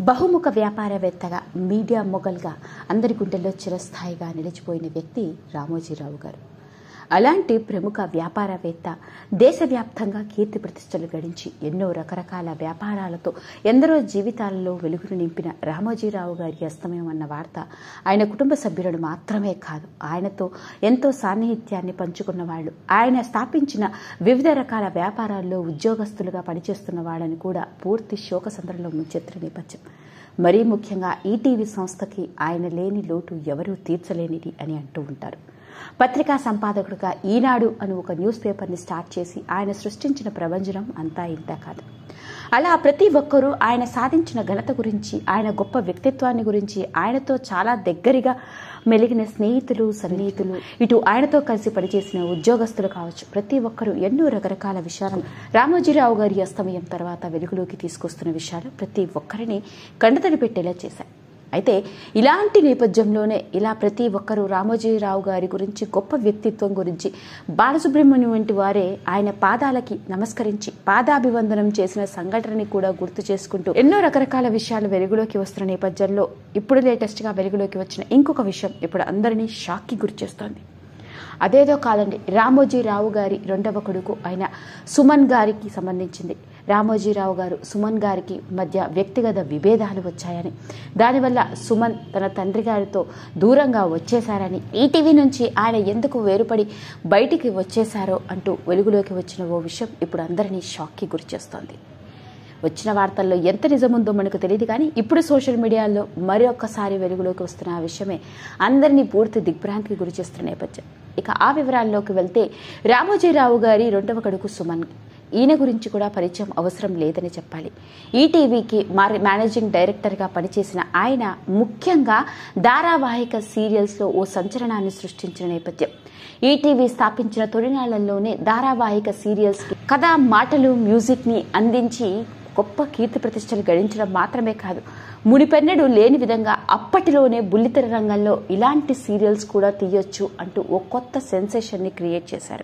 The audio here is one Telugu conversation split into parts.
బహుముఖ వ్యాపారవేత్తగా మీడియా మొగల్గా అందరి గుండెల్లో చిరస్థాయిగా నిలిచిపోయిన వ్యక్తి రామోజీరావు గారు. అలాంటి ప్రముఖ వ్యాపారవేత్త దేశవ్యాప్తంగా కీర్తి ప్రతిష్టలు గడించి ఎన్నో రకరకాల వ్యాపారాలతో ఎందరో జీవితాలలో వెలుగును నింపిన రామోజీరావు గారి అస్తమయం అన్న వార్త ఆయన కుటుంబ సభ్యులను మాత్రమే కాదు, ఆయనతో ఎంతో సాన్నిహిత్యాన్ని పంచుకున్న వాళ్ళు, ఆయన స్థాపించిన వివిధ రకాల వ్యాపారాల్లో ఉద్యోగస్తులుగా పనిచేస్తున్న వాళ్ళని కూడా పూర్తి శోకసంద్రంలో ముంచెత్తిన నేపథ్యం. మరీ ముఖ్యంగా ఈటీవీ సంస్థకి ఆయన లేని లోటు ఎవరూ తీర్చలేనిది అని అంటూ ఉంటారు. పత్రికా సంపాదకుడిగా ఈనాడు అని ఒక న్యూస్ పేపర్ని స్టార్ట్ చేసి ఆయన సృష్టించిన ప్రభంజనం అంతా ఇంతా కాదు. అలా ప్రతి ఒక్కరూ ఆయన సాధించిన ఘనత గురించి, ఆయన గొప్ప వ్యక్తిత్వాన్ని గురించి, ఆయనతో చాలా దగ్గరగా మెలిగిన స్నేహితులు, సన్నిహితులు, ఇటు ఆయనతో కలిసి పనిచేసిన ఉద్యోగస్తులు కావచ్చు, ప్రతి ఒక్కరూ ఎన్నో రకరకాల విషయాలను రామోజీరావు గారి అస్తమయం తర్వాత వెలుగులోకి తీసుకొస్తున్న విషయాలు ప్రతి ఒక్కరిని కంటతడి పెట్టేలా చేశాయి. అయితే ఇలాంటి నేపథ్యంలోనే ఇలా ప్రతి ఒక్కరూ రామోజీరావు గారి గురించి, గొప్ప వ్యక్తిత్వం గురించి, బాలసుబ్రహ్మణ్యం వంటి వారే ఆయన పాదాలకి నమస్కరించి పాదాభివందనం చేసిన సంఘటనని కూడా గుర్తు చేసుకుంటూ ఎన్నో రకరకాల విషయాలు వెలుగులోకి వస్తున్న నేపథ్యంలో ఇప్పుడు లేటెస్ట్గా వెలుగులోకి వచ్చిన ఇంకొక విషయం ఇప్పుడు అందరినీ షాక్కి గురి చేస్తోంది. అదేదో కాదండి, రామోజీరావు గారి రెండవ కొడుకు అయిన సుమన్ గారికి సంబంధించింది. రామోజీరావు గారు సుమన్ గారికి మధ్య వ్యక్తిగత విభేదాలు వచ్చాయని, దానివల్ల సుమన్ తన తండ్రి గారితో దూరంగా వచ్చేశారని, ఈటీవీ నుంచి ఆయన ఎందుకు వేరుపడి బయటికి వచ్చేశారో అంటూ వెలుగులోకి వచ్చిన ఓ విషయం ఇప్పుడు అందరినీ షాక్కి గురిచేస్తోంది. వచ్చిన వార్తల్లో ఎంత నిజముందో మనకు తెలియదు, కానీ ఇప్పుడు సోషల్ మీడియాలో మరొకసారి వెలుగులోకి వస్తున్న ఆ విషయమే అందరినీ పూర్తి దిగ్భ్రాంతికి గురి చేస్తున్న నేపథ్యం. ఇక ఆ వివరాల్లోకి వెళ్తే, రామోజీరావు గారి రెండవ కొడుకు సుమన్, ఈయన గురించి కూడా పరిచయం అవసరం లేదని చెప్పాలి. ఈటీవీకి మేనేజింగ్ డైరెక్టర్గా పనిచేసిన ఆయన ముఖ్యంగా ధారావాహిక సీరియల్స్లో ఓ సంచలనాన్ని సృష్టించిన నేపథ్యం. ఈటీవీ స్థాపించిన తొలినాళ్లలోనే ధారావాహిక సీరియల్స్కి కథ, మాటలు, మ్యూజిక్ని అందించి గొప్ప కీర్తి ప్రతిష్టలు గడించడం మాత్రమే కాదు, మునిపెన్నడూ లేని విధంగా అప్పటిలోనే బుల్లితెర రంగంలో ఇలాంటి సీరియల్స్ కూడా తీయొచ్చు అంటూ ఓ కొత్త సెన్సేషన్ని క్రియేట్ చేశారు.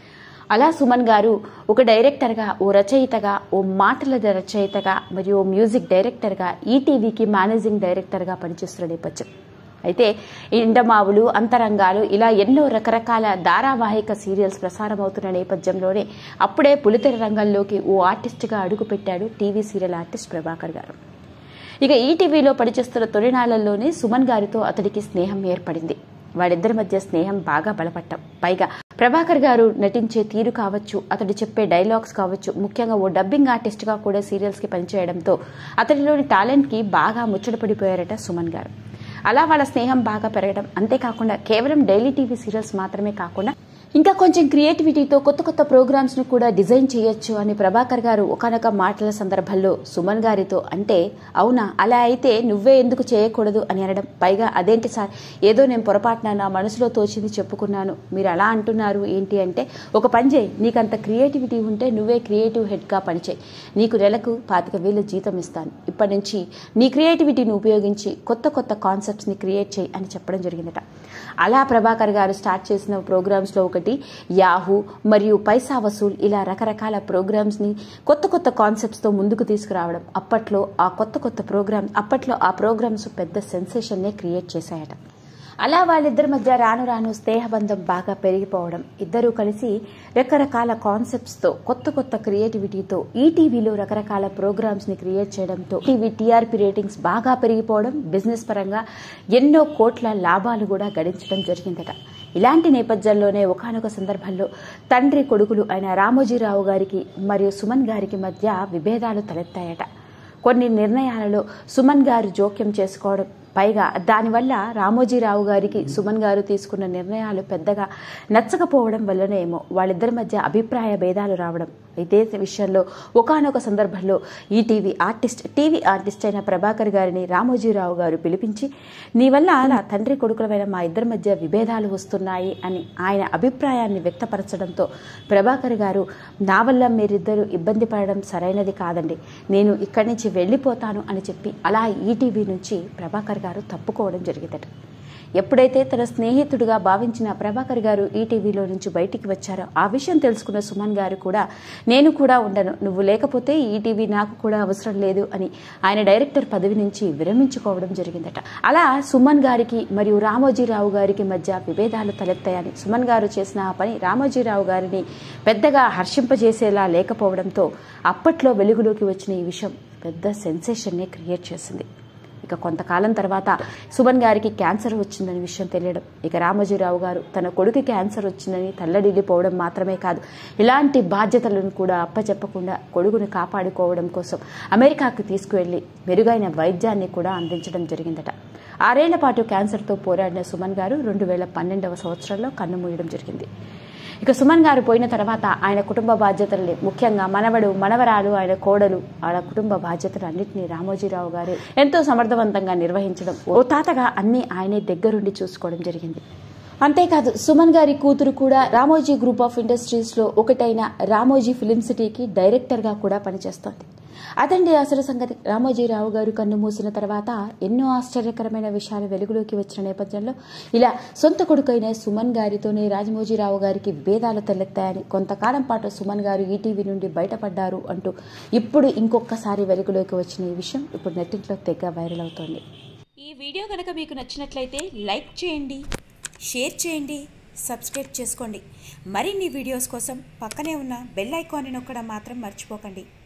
అలా సుమన్ గారు ఒక డైరెక్టర్గా, ఓ రచయితగా, ఓ మాటల రచయితగా మరియు ఓ మ్యూజిక్ డైరెక్టర్గా ఈటీవీకి మేనేజింగ్ డైరెక్టర్గా పనిచేస్తున్న నేపథ్యం. అయితే ఎండమావులు, అంతరంగాలు ఇలా ఎన్నో రకరకాల ధారావాహిక సీరియల్స్ ప్రసారమవుతున్న నేపథ్యంలోనే అప్పుడే పులితెర రంగంలోకి ఓ ఆర్టిస్ట్గా అడుగుపెట్టాడు టీవీ సీరియల్ ఆర్టిస్ట్ ప్రభాకర్ గారు. ఇక ఈటీవీలో పనిచేస్తున్న తొలినాళ్లలోనే సుమన్ గారితో అతడికి స్నేహం ఏర్పడింది. వాళ్ళిద్దరి మధ్య స్నేహం బాగా బలపడ్డం, పైగా ప్రభాకర్ గారు నటించే తీరు కావచ్చు, అతడు చెప్పే డైలాగ్స్ కావచ్చు, ముఖ్యంగా ఓ డబ్బింగ్ ఆర్టిస్ట్గా కూడా సీరియల్స్కి పనిచేయడంతో అతడిలోని టాలెంట్కి బాగా ముచ్చటపడిపోయారట సుమన్ గారు. అలా వాళ్ళ స్నేహం బాగా పెరగడం, అంతేకాకుండా కేవలం డైలీ టీవీ సీరియల్స్ మాత్రమే కాకుండా ఇంకా కొంచెం క్రియేటివిటీతో కొత్త కొత్త ప్రోగ్రామ్స్ను కూడా డిజైన్ చేయొచ్చు అని ప్రభాకర్ గారు ఒకనొక మాటల సందర్భంలో సుమన్ గారితో అంటే, అవునా, అలా అయితే నువ్వే ఎందుకు చేయకూడదు అని అనడం, పైగా అదేంటి సార్, ఏదో నేను పొరపాటున నా మనసులో తోచింది చెప్పుకున్నాను, మీరు అలా అంటున్నారు ఏంటి అంటే, ఒక పని చేయి, నీకంత క్రియేటివిటీ ఉంటే నువ్వే క్రియేటివ్ హెడ్గా పనిచేయి, నీకు నెలకు 25,000 జీతం ఇస్తాను, ఇప్పటి నుంచి నీ క్రియేటివిటీని ఉపయోగించి కొత్త కొత్త కాన్సెప్ట్స్ని క్రియేట్ చేయి అని చెప్పడం జరిగిందట. అలా ప్రభాకర్ గారు స్టార్ట్ చేసిన ప్రోగ్రామ్స్లో ఒకటి యాహూ మరియు పైసా వసూల్, ఇలా రకరకాల ప్రోగ్రామ్స్ని కొత్త కొత్త కాన్సెప్ట్స్తో ముందుకు తీసుకురావడం, అప్పట్లో ఆ ప్రోగ్రామ్స్ పెద్ద సెన్సేషన్నే క్రియేట్ చేశాయట. అలా వాళ్ళిద్దరి మధ్య రాను రాను స్నేహబంధం బాగా పెరిగిపోవడం, ఇద్దరూ కలిసి రకరకాల కాన్సెప్ట్స్తో కొత్త కొత్త క్రియేటివిటీతో ఈటీవీలో రకరకాల ప్రోగ్రామ్స్ని క్రియేట్ చేయడంతో టీవీ టీఆర్పీ రేటింగ్స్ బాగా పెరిగిపోవడం, బిజినెస్ పరంగా ఎన్నో కోట్ల లాభాలు కూడా గడించడం జరిగిందట. ఇలాంటి నేపథ్యంలోనే ఒకానొక సందర్భంలో తండ్రి కొడుకులు అయిన రామోజీరావు గారికి మరియు సుమన్ గారికి మధ్య విభేదాలు తలెత్తాయట. కొన్ని నిర్ణయాలలో సుమన్ గారు జోక్యం చేసుకోవడం, పైగా దానివల్ల రామోజీరావు గారికి సుమన్ గారు తీసుకున్న నిర్ణయాలు పెద్దగా నచ్చకపోవడం వల్లనేమో వాళ్ళిద్దరి మధ్య అభిప్రాయ భేదాలు రావడం. ఇదే విషయంలో ఒకానొక సందర్భంలో టీవీ ఆర్టిస్ట్ అయిన ప్రభాకర్ గారిని రామోజీరావు గారు పిలిపించి, నీ వల్ల అలా తండ్రి కొడుకులమైన మా ఇద్దరి మధ్య విభేదాలు వస్తున్నాయి అని ఆయన అభిప్రాయాన్ని వ్యక్తపరచడంతో ప్రభాకర్ గారు, నా వల్ల మీరిద్దరూ ఇబ్బంది పడడం సరైనది కాదండి, నేను ఇక్కడి నుంచి వెళ్ళిపోతాను అని చెప్పి అలా ఈటీవీ నుంచి ప్రభాకర్ గారు తప్పుకోవడం జరిగిందట. ఎప్పుడైతే తన స్నేహితుడిగా భావించిన ప్రభాకర్ గారు ఈటీవీలో నుంచి బయటికి వచ్చారో ఆ విషయం తెలుసుకున్న సుమన్ గారు కూడా నేను కూడా ఉండను, నువ్వు లేకపోతే ఈటీవీ నాకు కూడా అవసరం లేదు అని ఆయన డైరెక్టర్ పదవి నుంచి విరమించుకోవడం జరిగిందట. అలా సుమన్ గారికి మరియు రామోజీరావు గారికి మధ్య విభేదాలు తలెత్తాయని, సుమన్ గారు చేసిన ఆ పని రామోజీరావు గారిని పెద్దగా హర్షింపజేసేలా లేకపోవడంతో అప్పట్లో వెలుగులోకి వచ్చిన ఈ విషయం పెద్ద సెన్సేషన్నే క్రియేట్ చేసింది. ఇక కొంతకాలం తర్వాత సుమన్ గారికి క్యాన్సర్ వచ్చిందని విషయం తెలియడం, ఇక రామోజీరావు గారు తన కొడుకు క్యాన్సర్ వచ్చిందని తల్లడిల్లిపోవడం మాత్రమే కాదు, ఇలాంటి బాధ్యతలను కూడా అప్పచెప్పకుండా కొడుకును కాపాడుకోవడం కోసం అమెరికాకు తీసుకువెళ్లి మెరుగైన వైద్యాన్ని కూడా అందించడం జరిగిందట. 6 ఏళ్ల పాటు క్యాన్సర్తో పోరాడిన సుమన్ గారు 2012వ సంవత్సరంలో కన్నుమూయడం జరిగింది. ఇక సుమన్ గారు పోయిన తర్వాత ఆయన కుటుంబ బాధ్యతల్ని, ముఖ్యంగా మనవడు మనవరాలు ఆయన కోడలు వాళ్ళ కుటుంబ బాధ్యతలు అన్నింటినీ రామోజీరావు గారు ఎంతో సమర్థవంతంగా నిర్వహించడం, ఓ తాతగా అన్ని ఆయనే దగ్గరుండి చూసుకోవడం జరిగింది. అంతేకాదు సుమన్ గారి కూతురు కూడా రామోజీ గ్రూప్ ఆఫ్ ఇండస్ట్రీస్ లో ఒకటైన రామోజీ ఫిలిం సిటీకి డైరెక్టర్ గా కూడా పనిచేస్తోంది. అదండి అసలు సంగతి. రామోజీరావు గారు కన్ను మూసిన తర్వాత ఎన్నో ఆశ్చర్యకరమైన విషయాలు వెలుగులోకి వచ్చిన నేపథ్యంలో ఇలా సొంత కొడుకైన సుమన్ గారితోనే రామోజీరావు గారికి విభేదాలు తలెత్తాయని, కొంతకాలం పాటు సుమన్ గారు ఈటీవీ నుండి బయటపడ్డారు అంటూ ఇప్పుడు ఇంకొకసారి వెలుగులోకి వచ్చిన ఈ విషయం ఇప్పుడు నెట్టింట్లో తెగ వైరల్ అవుతోంది. ఈ వీడియో కనుక మీకు నచ్చినట్లయితే లైక్ చేయండి, షేర్ చేయండి, సబ్స్క్రైబ్ చేసుకోండి. మరిన్ని వీడియోస్ కోసం పక్కనే ఉన్న బెల్ ఐకాన్ని నొక్కడం మాత్రం మర్చిపోకండి.